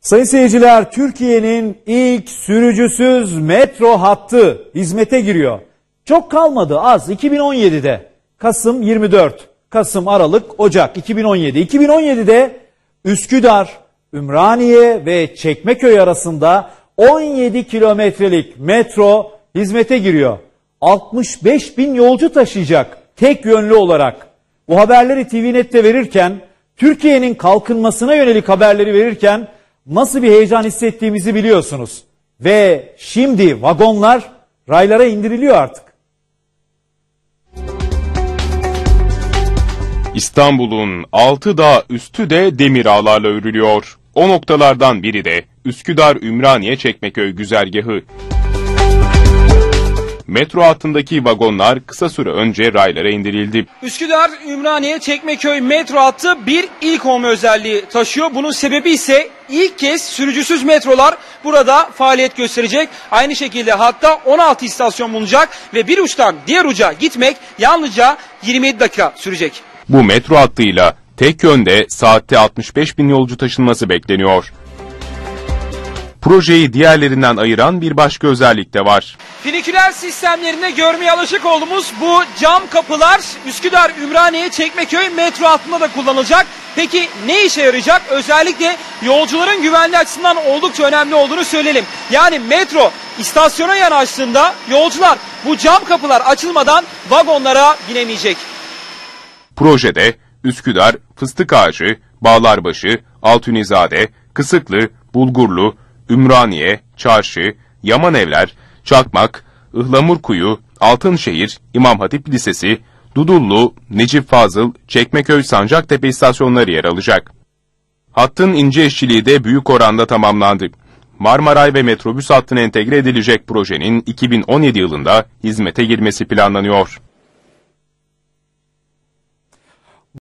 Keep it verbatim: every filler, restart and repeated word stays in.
Sayın seyirciler, Türkiye'nin ilk sürücüsüz metro hattı hizmete giriyor. Çok kalmadı, az. iki bin on yedide Kasım yirmi dört, Kasım, Aralık, Ocak iki bin on yedi. iki bin on yedide Üsküdar, Ümraniye ve Çekmeköy arasında on yedi kilometrelik metro hizmete giriyor. altmış beş bin yolcu taşıyacak tek yönlü olarak. Bu haberleri T V Net'te verirken, Türkiye'nin kalkınmasına yönelik haberleri verirken nasıl bir heyecan hissettiğimizi biliyorsunuz. Ve şimdi vagonlar raylara indiriliyor artık. İstanbul'un altı dağ üstü de demir ağlarla örülüyor. O noktalardan biri de Üsküdar-Ümraniye-Çekmeköy güzergahı. Metro hattındaki vagonlar kısa süre önce raylara indirildi. Üsküdar-Ümraniye-Çekmeköy metro hattı bir ilk olma özelliği taşıyor. Bunun sebebi ise ilk kez sürücüsüz metrolar burada faaliyet gösterecek. Aynı şekilde hatta on altı istasyon bulunacak ve bir uçtan diğer uca gitmek yalnızca yirmi yedi dakika sürecek. Bu metro hattıyla tek yönde saatte altmış beş bin yolcu taşınması bekleniyor. Projeyi diğerlerinden ayıran bir başka özellik de var. Finiküler sistemlerinde görmeye alışık olduğumuz bu cam kapılar Üsküdar-Ümraniye-Çekmeköy metro hattında da kullanılacak. Peki ne işe yarayacak? Özellikle yolcuların güvenliği açısından oldukça önemli olduğunu söyleyelim. Yani metro istasyona yanaştığında yolcular bu cam kapılar açılmadan vagonlara binemeyecek. Projede Üsküdar, Fıstıkağacı, Bağlarbaşı, Altunizade, Kısıklı, Bulgurlu, Ümraniye, Çarşı, Yamanevler, Çakmak, Ihlamurkuyu, Altınşehir, İmam Hatip Lisesi, Dudullu, Necip Fazıl, Çekmeköy, Sancaktepe istasyonları yer alacak. Hattın ince işçiliği de büyük oranda tamamlandı. Marmaray ve metrobüs hattına entegre edilecek projenin iki bin on yedi yılında hizmete girmesi planlanıyor.